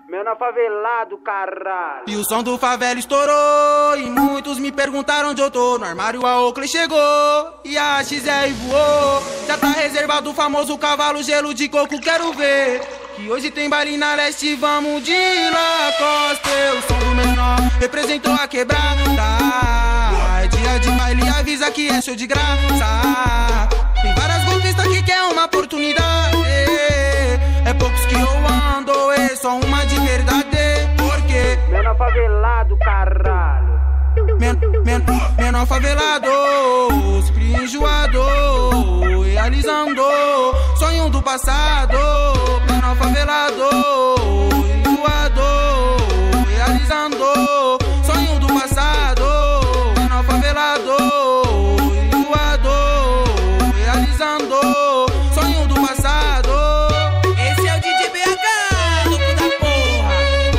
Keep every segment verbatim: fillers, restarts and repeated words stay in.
Menor favelado, caralho. E o som do favela estourou e muitos me perguntaram onde eu tô. No armário a Oakley chegou e a X R voou. Já tá reservado o famoso cavalo gelo de coco, quero ver. Que hoje tem baile na leste, vamos de Lacoste. O som do menor representou a quebrada. É dia de baile, avisa que é show de graça. Tem várias golpistas que quer uma oportunidade. É poucos que eu ando, é só uma de verdade. Porque menor favelado, caralho. Men, men, menor favelado, se cria enjoado, realizando sonho do passado. Menor favelado, enjoado, realizando sonho do passado. Menor favelado, enjoado, realizando sonho do passado. Esse é o D J B H, louco da porra.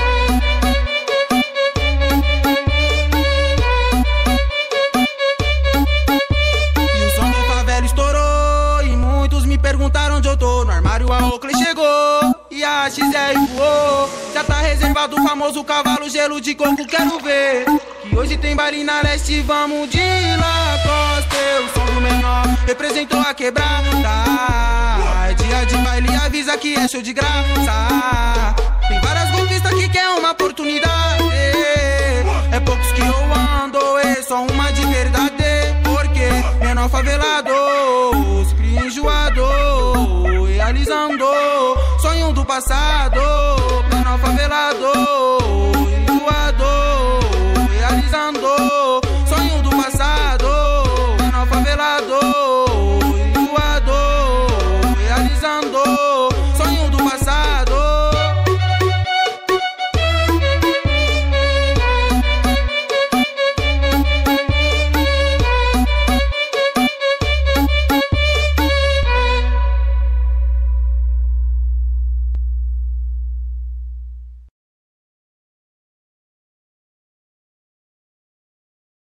E o som do favela estourou e muitos me perguntaram onde eu tô. No armário a Oakley chegou e a X R voou. Já tá reservado o famoso cavalo gelo de coco, quero ver. Que hoje tem baile na leste, vamos de Lacoste. O som do menor representou a quebrada. É dia de baile, avisa que é show de graça. Tem várias golpistas que quer uma oportunidade. É poucos que eu ando, é só uma de verdade. Porque menor favelado, se cria enjoado, realizando sonho do passado. Menor favelado,